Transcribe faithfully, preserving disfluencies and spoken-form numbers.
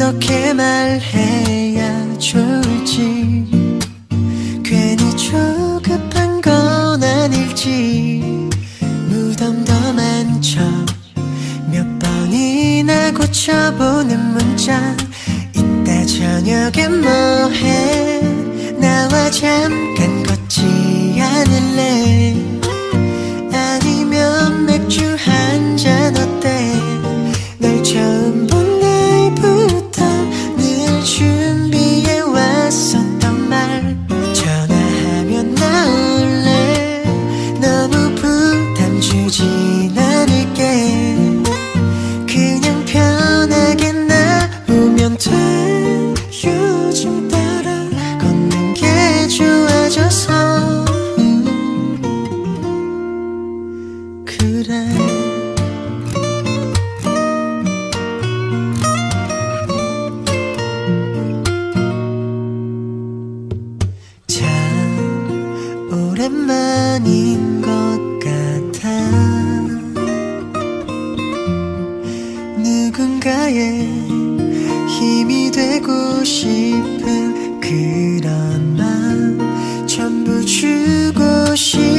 어떻게 말해야 좋을지, 괜히 조급한 건 아닐지, 무덤덤한 척 몇 번이나 고쳐보는 문자. 이따 저녁에 뭐해, 나와 잠깐 걷지 않을래? 아니면 맥주 한잔 어때? 널 처음 본 날부터 늘 준비해 왔었던 말. 전화하면 나올래? 너무 부담 주진 않을게. 그냥 편하게 나오면 돼. 요즘 따라 걷는 게 좋아져서 그래. 참 오랜만인 것 같아. 누군가의 힘이 되고 싶은 그런 맘 전부 주고 싶어.